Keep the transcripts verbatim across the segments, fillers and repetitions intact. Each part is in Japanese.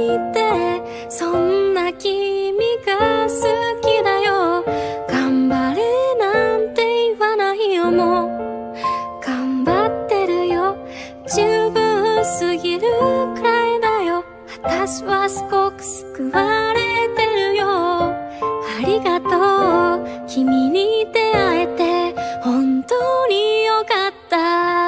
にてそんな君が好きだよ。頑張れなんて言わないよ。もう頑張ってるよ。十分すぎるくらいだよ。私はすごく救われてるよ。ありがとう。君に出会えて本当によかった。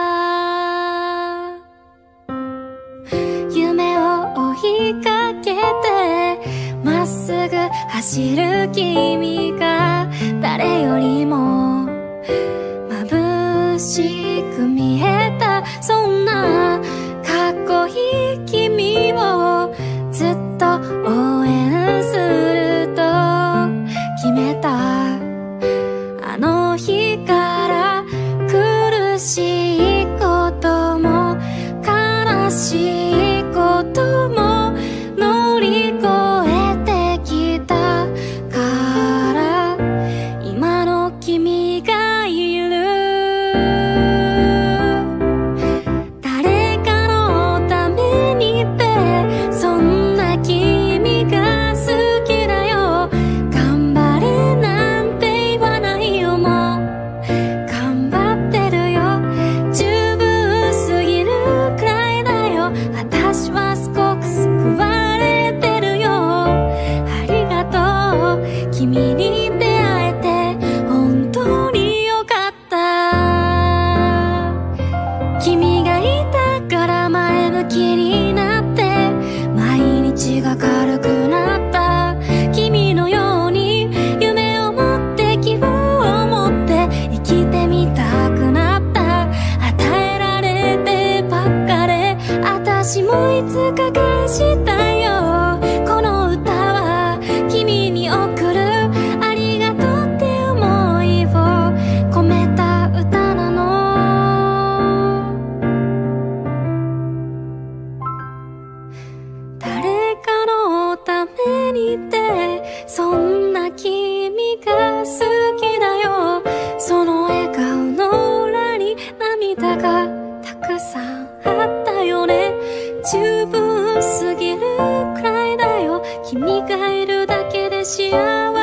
夢を追いかけてまっすぐ走る君が誰よりも眩しく見えた。そんなかっこいい君をずっと応援すると決めた。あの日から苦しいことも悲しいことも乗り越えてきたから今の君がいる。誰かのためにってそんな君が好きだよ。頑張れなんて言わないよ。もう頑張ってるよ。十分すぎるくらいだよ。私はすごく救われてるよ。ありがとう。君に出会えて本当によかった。君がいたから前向きになって毎日が軽くなった。君のように夢を持って希望を持って生きてみたくなった。与えられてばっかで私もいつか返したいよ。この歌は君に送るありがとうって思いを込めた歌なの。誰かのためにってそんな君が好きだよ。その笑顔の裏に涙がたくさんあったよね。十分すぎるくらいだよ。君がいるだけで幸